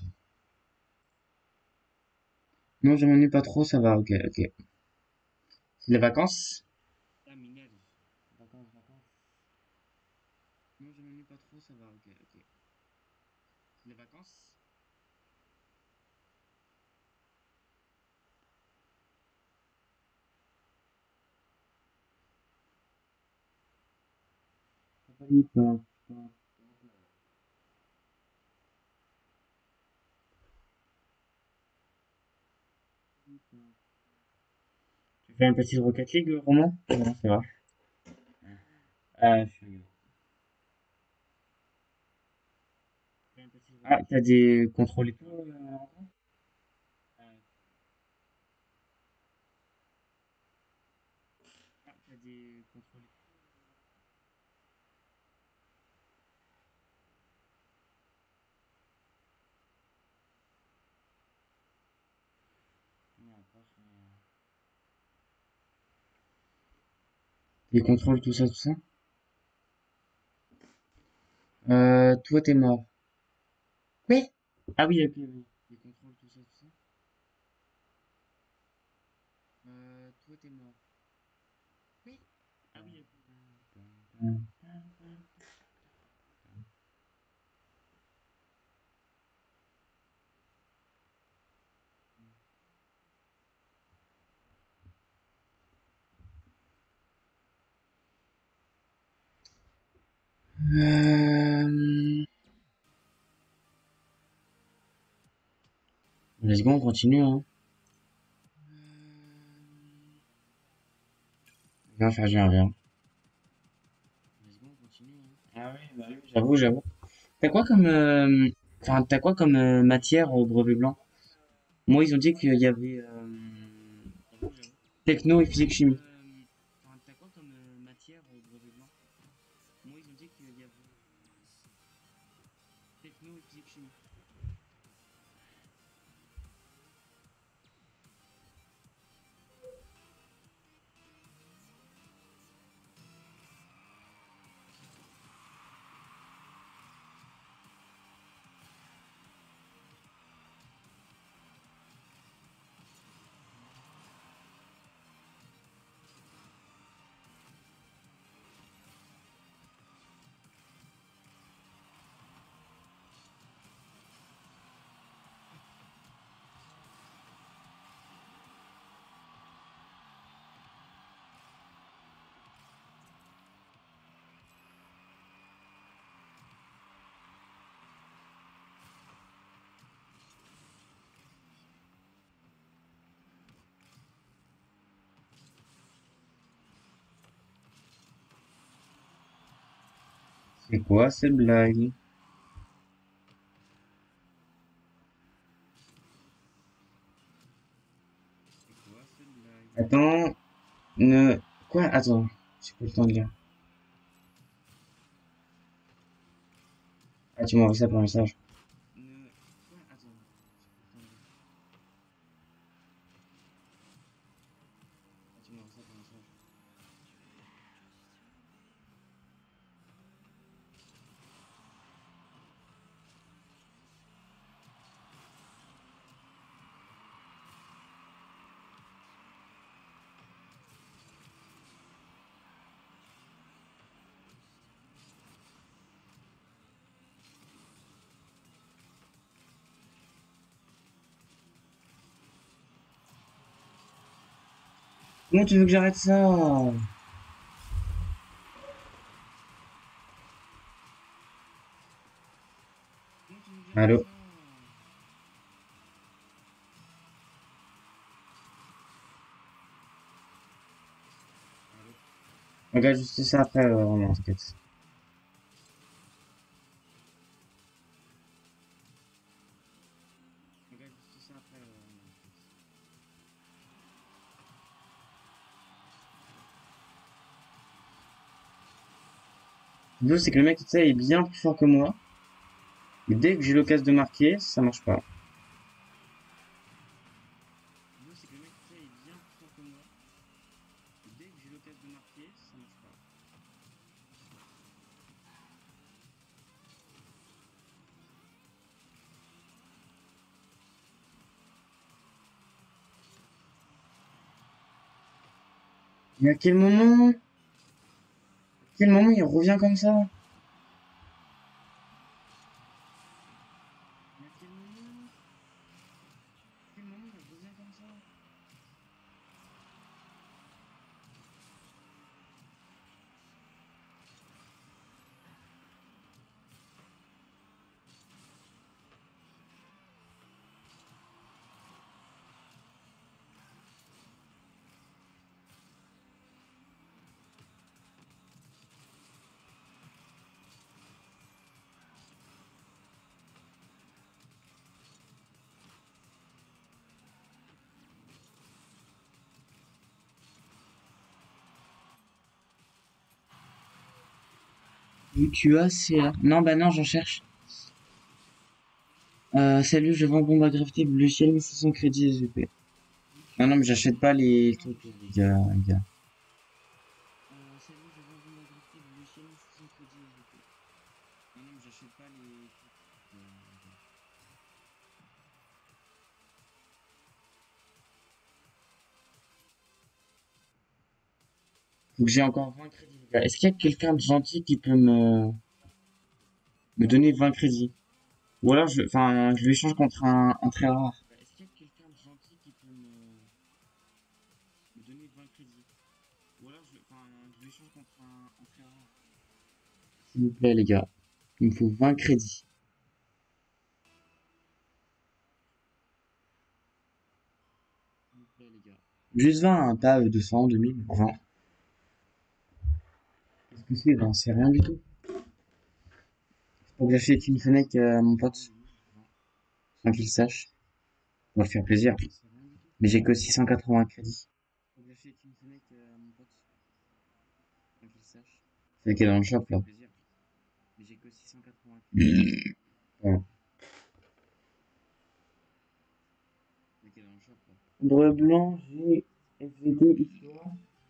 Non, je m'ennuie pas trop, ça va, ok, ok. C'est les vacances? La Minerve. Vacances, vacances. Non, je m'ennuie pas trop, ça va, ok, ok. C'est les vacances? Papa dit pas. Tu fais un petit Rocket League, Roman? Non, c'est vrai. Ah, ah, t'as des contrôles et tout, ah, t'as des contrôles et tout. Des contrôles, tout ça, tout ça. Toi, t'es mort. Oui. Ah oui, ok, oui. Des contrôles, tout ça, tout ça. Toi, t'es mort. Oui. Ah oui, ok. Let's go, on continue, hein. Viens faire du 1v1. Let's go, on continue, hein. Ah oui, bah oui, j'avoue, j'avoue. T'as quoi comme, enfin, t'as quoi comme matière au brevet blanc? Moi, ils ont dit qu'il y avait techno et physique chimie. Enfin, t'as quoi comme matière au brevet blanc? Moi, ils ont dit qu'il y avait techno et physique chimie. C'est quoi cette blague? Attends, ne... Quoi? Attends, j'ai pas le temps de lire. Ah, tu m'as envoyé ça par message. Quoi? Attends, j'ai pas le temps de lire. Ah, tu m'as envoyé ça par message. Comment tu veux que j'arrête ça? Allô? Regarde juste ça après, Romain, t'inquiète. Regarde juste ça après, Romain, t'inquiète. Le c'est que le mec, tu sais, est bien plus fort que moi. Et dès que j'ai l'occasion de marquer, ça marche pas. Le c'est que le mec, tu sais, est bien plus fort que moi. Et dès que j'ai l'occasion de marquer, ça marche pas. Mais quel moment il revient comme ça? Mais à quel moment il revient comme ça? QA, c'est là. Non, bah non, j'en cherche. Salut, je vends bombe à graffiti bleu ciel, mais 600 crédits SVP. Non, non, mais j'achète pas les trucs, les gars. Salut, je vends bombe à graffiti bleu ciel, mais 600 crédits SVP. Non, non, mais j'achète pas les trucs, les gars. Faut que j'ai encore 20 crédits, les gars. Est-ce qu'il y a quelqu'un de gentil qui peut me donner 20 crédits? Ou alors, enfin, je l'échange contre un très rare. Est-ce qu'il y a quelqu'un de gentil qui peut me donner 20 crédits? Ou alors, enfin, je l'échange contre un très rare. S'il vous plaît, les gars. Il me faut 20 crédits. S'il vous plaît, les gars. Juste 20, hein, pas 200, 2000, 20. Qu'est-ce que c'est, 20? C'est rien du tout. Faut que j'achète une fenêtre à mon pote, sans qu'il sache. Ça va le faire plaisir. Mais j'ai que 680 crédits. Faut que j'achète une fenêtre à mon pote, sans qu'il sache. C'est qui est dans le shop, là. Mais j'ai que 680 crédits. Voilà. C'est qui est dans le shop, là. Bleu blanc, G, FVD, histoire.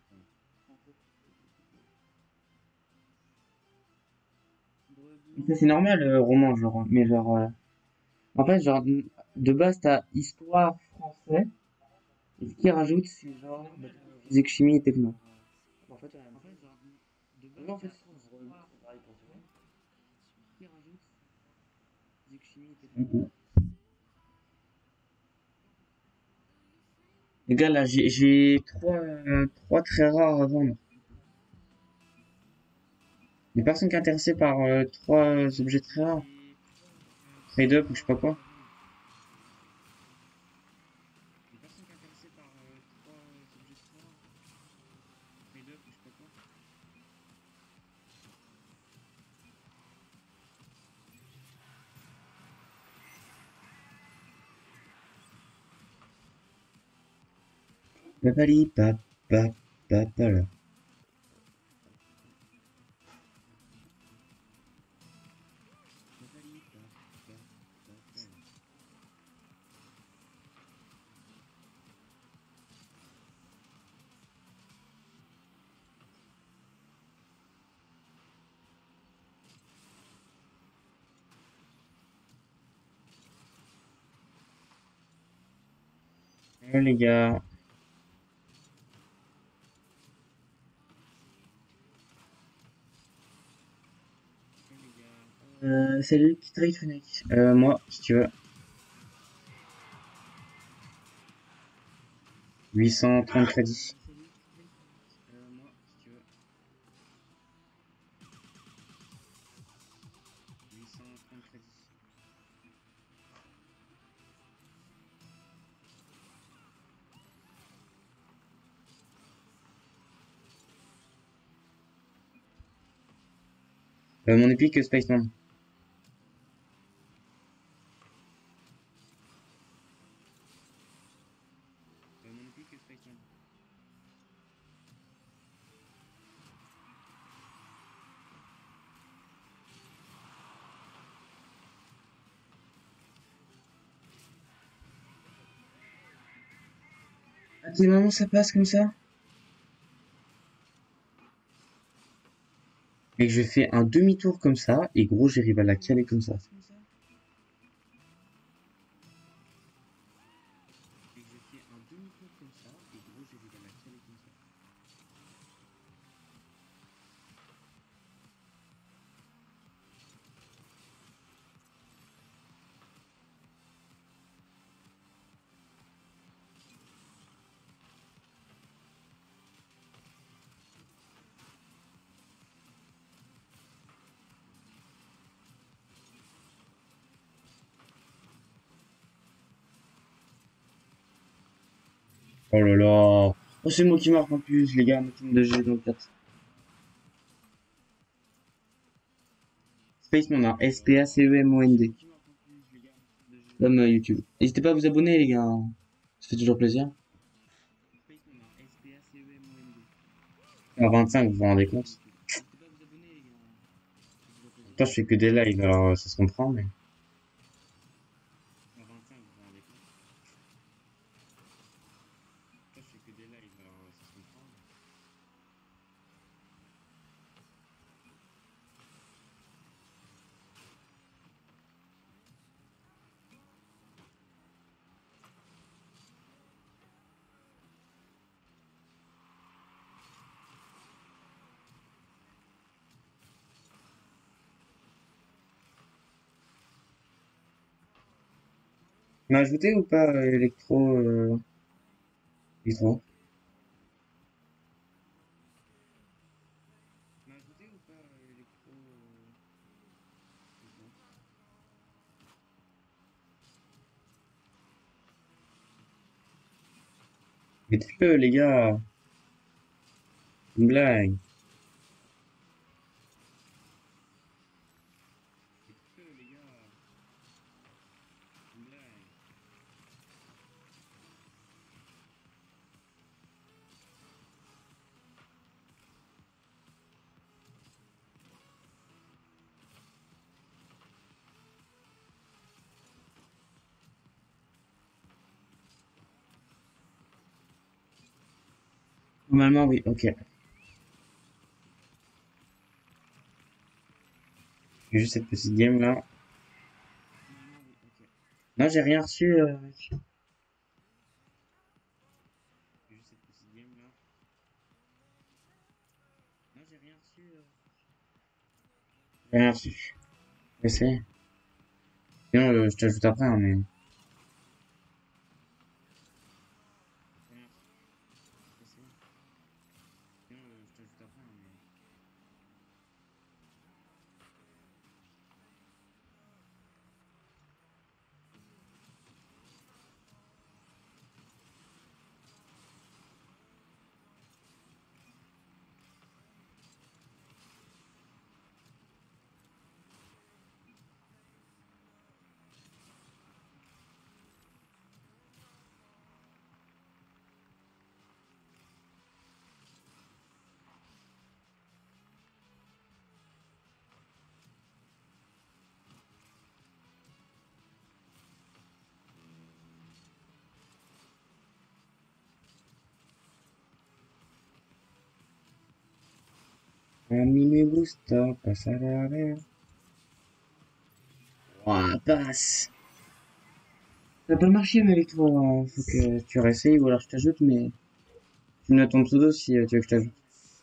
Ça, c'est normal, roman, genre. Mais genre, en fait, genre, de base, t'as histoire français. Et ce qui rajoute, c'est genre physique, chimie et techno. En fait, genre, de base, en fait, c'est pareil pour toi. Ce qui rajoute, c'est physique, chimie et techno. Ok. Les gars, là, j'ai trois très rares à vendre. Il y a personne qui est intéressé par trois objets très rares. Trade up ou je sais pas quoi. Il y a personne qui est intéressé par trois objets très rares. Trade up ou je sais pas quoi. Papali, papala. Les gars. Salut, qui trade Fnac? Moi, si tu veux. 830 crédits. Moi, si tu veux. 830 crédits. Mon épique Spaceman. Mon épique Spaceman. À quel moment ça passe comme ça? Et que je fais un demi-tour comme ça, et gros, j'arrive à la caler comme ça. Et que je fais un demi-tour comme ça, et gros, j'arrive à la caler comme ça. Oh là là. Oh, c'est moi qui marque en plus, les gars, ma team de G dans le 4. Spaceman, hein. Spacemond. Comme YouTube. N'hésitez pas à vous abonner, les gars. Ça fait toujours plaisir. À 25, vous vous rendez compte? Toi, je fais que des lives, alors ça se comprend, mais. Tu m'as ajouté ou pas, Electro? Mais très peu, les gars. Une blague. Normalement, oui, ok. J'ai juste cette petite game là. Non, j'ai rien reçu. J'ai rien reçu. Essaye. Sinon, je t'ajoute après, hein, mais. A mí me gusta pasar a ver. Ouah, passe. Ça n'a pas marché, mais avec toi, hein. Faut que tu réessayes ou alors je t'ajoute, mais tu me notes ton pseudo si tu veux que je t'ajoute.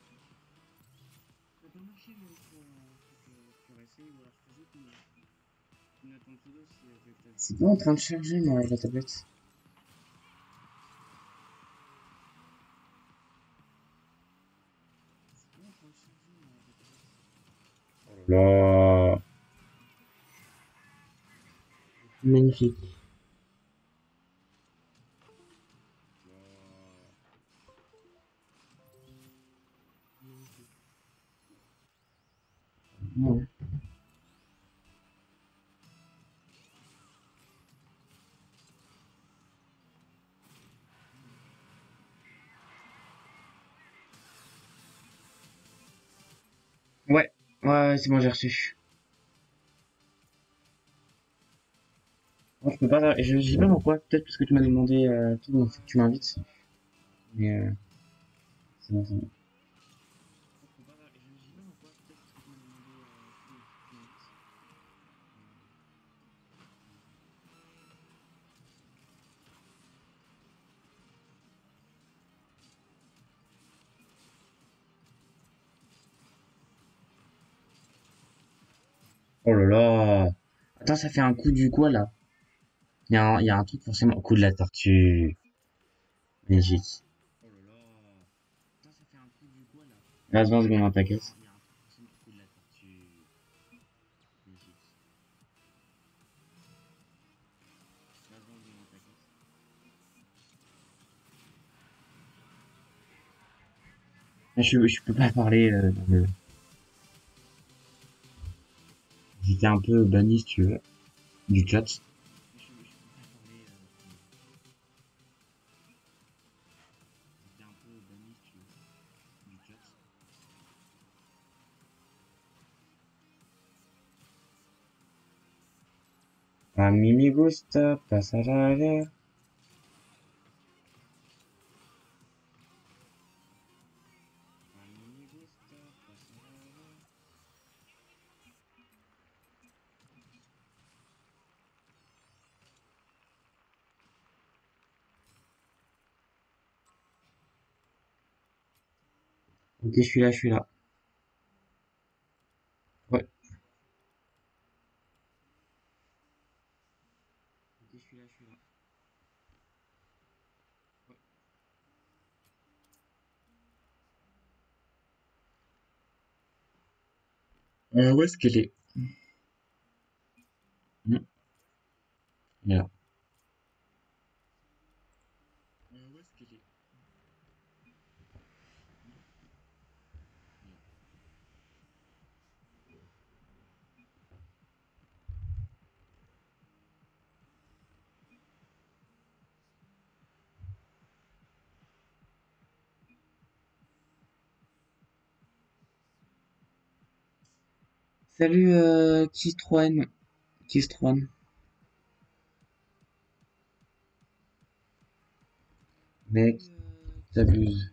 C'est pas en train de charger, moi, la tablette. Là. Magnifique. Ouais. Ouais, ouais, c'est bon, j'ai reçu. Moi, je peux pas, je sais pas pourquoi, peut-être parce que tu m'as demandé tout, donc faut que tu m'invites. Mais c'est bon, c'est bon. Oh là là. Attends, ça fait un coup du quoi là? Il y a un truc forcément. Coup de la tortue. Magnifique. Là, 20 secondes dans ta caisse. Je peux pas parler dans le... J'étais un peu banni, si tu veux, du chat. A mí me gusta pasar a ver. Ok, je suis là, je suis là. Ouais. Ok, je suis là, je suis là. Où est-ce qu'elle est? Hmm, là. Où est-ce qu'elle est? Salut, Kistroen. Kistroen. Mec, t'abuses.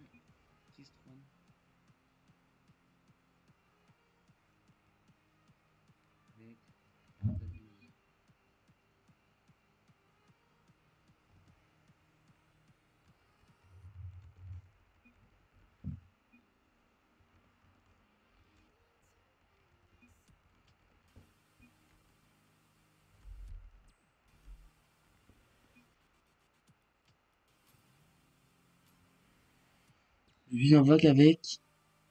Lui en vogue avec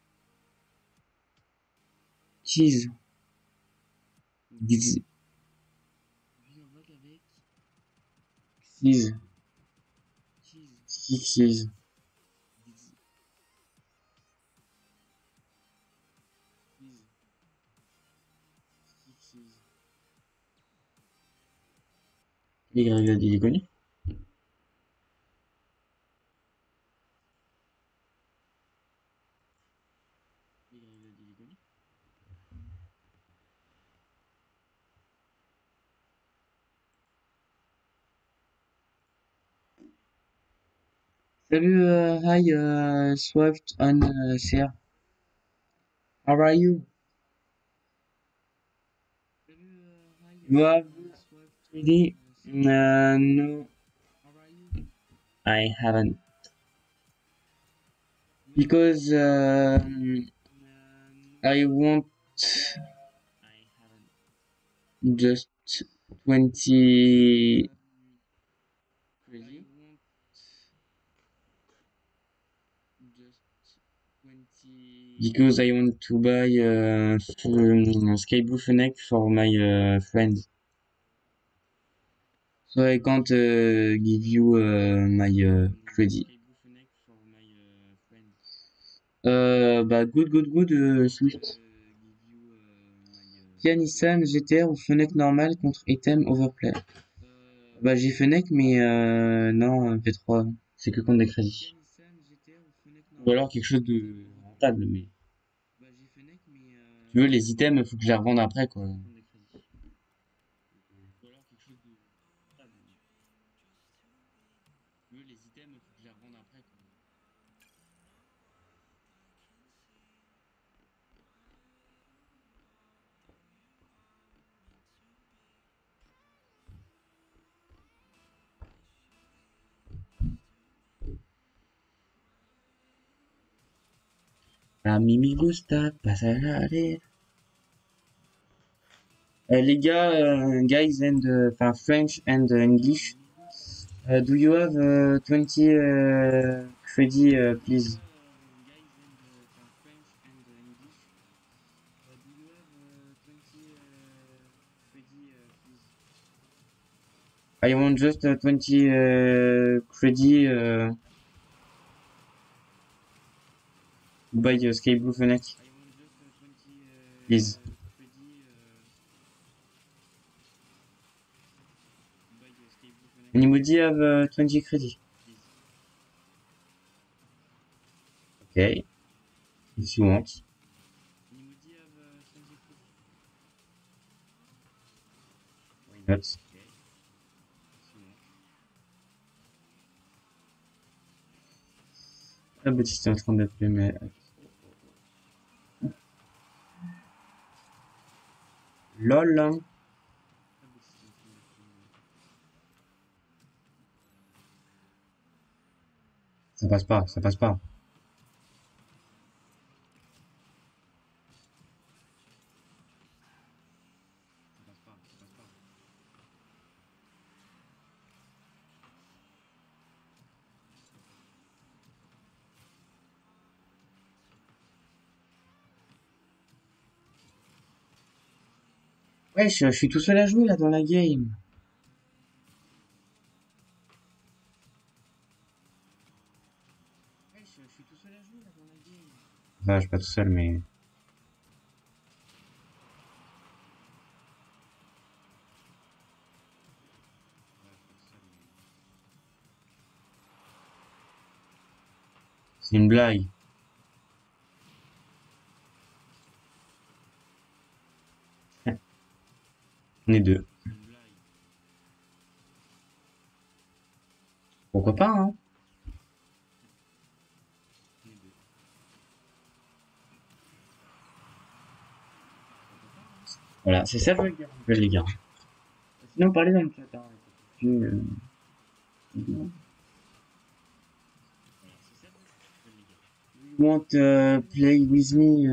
Cheese. Cheese. Cheese. Cheese. Il est connu. Salut, hi, Swift on Share. How are you? You have 3D? No, I haven't. Because I want just 20 because I want to buy Sky Blue Fennec for my friends. So I can't give you my credit. Bah good, Swift. Kia Nissan GTR ou Fennec normale contre item Overplay. Bah j'ai Fennec mais non V3. C'est que contre des crédits. Ou alors quelque chose de rentable mais tu veux les items faut que je les revende après quoi. A mí me gusta pasar a ver. Les gars, guys and enfin French and English. Do you have 20 credit, please? I want just 20 credit. Buy Sky Blue Fennec, please. Anybody have 20 credit? Okay, if you want. Why not? Ah, Baptiste est en train d'appeler, mais... LOL, hein. Ça passe pas, ça passe pas. Ouais, je suis tout seul à jouer, là, dans la game. Enfin, je suis pas tout seul, mais... C'est une blague. On est deux. Pourquoi pas, hein? Voilà, c'est ça le gars, les gars. Sinon, parlez dans le chat, hein. Puis, you want play with me?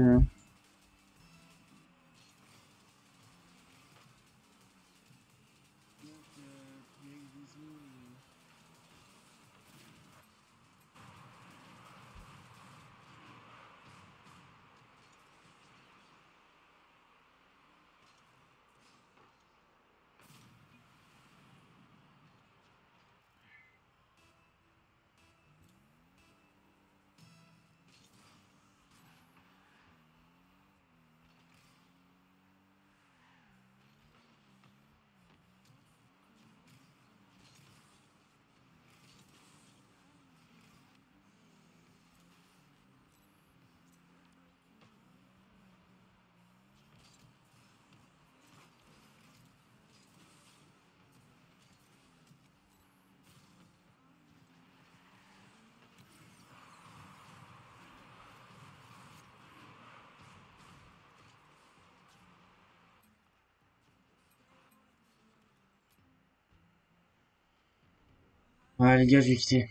Ouais, les gars, j'ai quitté.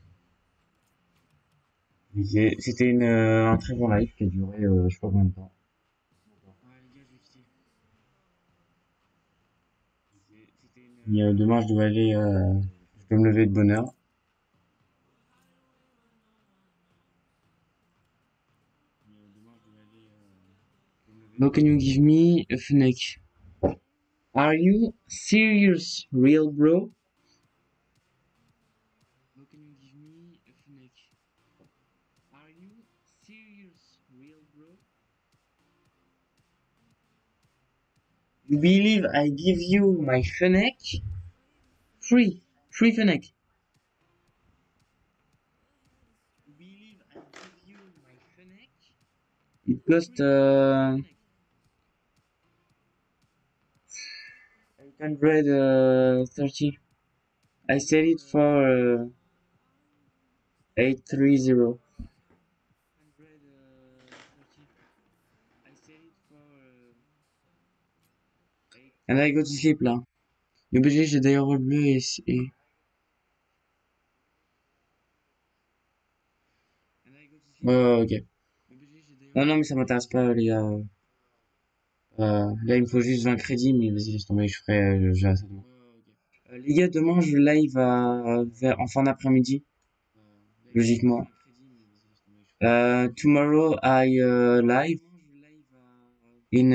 C'était un très bon live qui a duré, je sais pas combien de temps. Et, demain, je dois aller, je dois me lever de bonne heure. Now can you give me a Fennec? Are you serious, real bro? Now can you give me a Fennec? Are you serious, real bro? You believe I give you my Fennec? Free, free Fennec. You believe I give you my Fennec? It cost 830. I sell it for 830. And I go to sleep là. Le budget, j'ai d'ailleurs bleu et... ok. Non, non, mais ça m'intéresse pas, les gars. Là, il me faut juste 20 crédits, mais vas-y, laisse tomber, je ferai, j'ai assez de les gars, demain, je live en fin d'après-midi, logiquement. Tomorrow, I live in,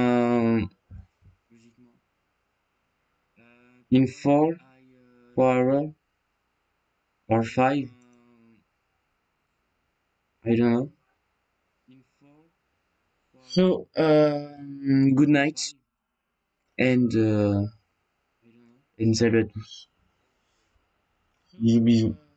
in 4 hours or 5. I don't know. So, good night and, and salut à tous. Bisous bisous.